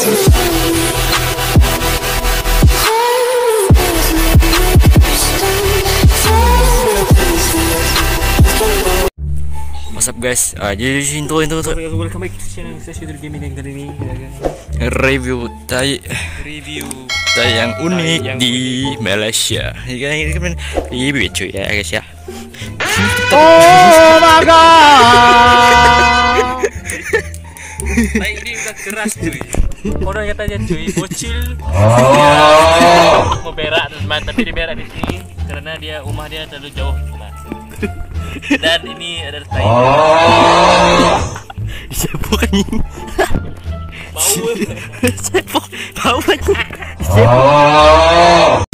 What's up guys? Jadi intro. Welcome back to channel Sesudul Gaming yang kali ini Review tai yang unik di Malaysia. Ini kan review cuy ya guys ya. Oh my god. Tai ini udah keras cuy. Orang katanya cuy bocil. Mau berak teman, tapi dia berak di sini karena dia rumah dia terlalu jauh. Dan ini adalah tai. Siapa anjing? Bau. Siapa? Bau anjing.